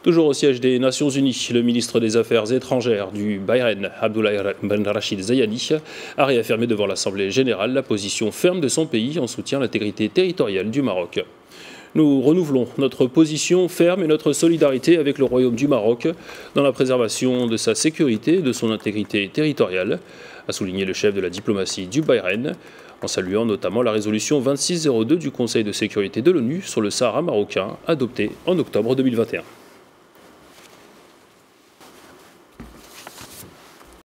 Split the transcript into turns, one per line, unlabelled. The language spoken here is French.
Toujours au siège des Nations Unies, le ministre des Affaires étrangères du Bahreïn, Abdullah Ben Rachid Zayani, a réaffirmé devant l'Assemblée générale la position ferme de son pays en soutien à l'intégrité territoriale du Maroc. Nous renouvelons notre position ferme et notre solidarité avec le Royaume du Maroc dans la préservation de sa sécurité et de son intégrité territoriale, a souligné le chef de la diplomatie du Bahreïn, en saluant notamment la résolution 2602 du Conseil de sécurité de l'ONU sur le Sahara marocain, adoptée en octobre 2021.